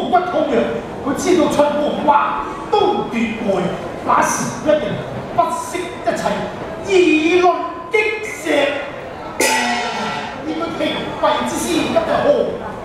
骨痛痒，佢知道秦王話都奪愛，那時一定不惜一切，以論擊石。呢個平貴之師今日何